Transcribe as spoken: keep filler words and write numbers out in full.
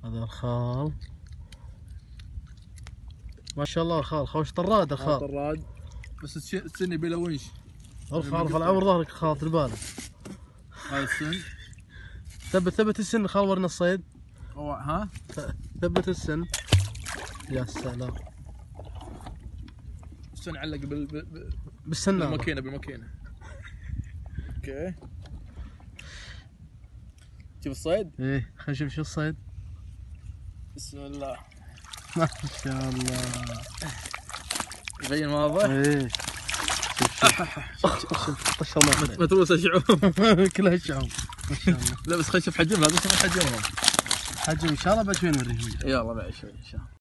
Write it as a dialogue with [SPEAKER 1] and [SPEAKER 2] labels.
[SPEAKER 1] هذا الخال ما شاء الله. الخال خوش طراد. الخال
[SPEAKER 2] طراد بس السن يبي له ونش.
[SPEAKER 1] ارفع ارفع العمر ظهرك خاطر بالك.
[SPEAKER 2] هذا السن
[SPEAKER 1] ثبت ثبت السن. خال ورنا الصيد.
[SPEAKER 2] ها
[SPEAKER 1] ثبت السن. يا سلام.
[SPEAKER 2] السن علق بال بال
[SPEAKER 1] بالسنارة
[SPEAKER 2] بالماكينة بالماكينة. اوكي شوف الصيد.
[SPEAKER 1] ايه خلينا نشوف شو الصيد.
[SPEAKER 2] بسم الله
[SPEAKER 1] ما شاء الله.
[SPEAKER 2] يبين واضح.
[SPEAKER 1] ايه شوف شوف طش الماء.
[SPEAKER 2] ما تروس الشعوب
[SPEAKER 1] كلها الشعوب ما شاء الله.
[SPEAKER 2] لا بس خلينا نشوف حجمها. هذا شوف حجمهم.
[SPEAKER 1] حجم ان شاء الله بعد شوي نوريهم.
[SPEAKER 2] يلا بعد شوي ان شاء الله.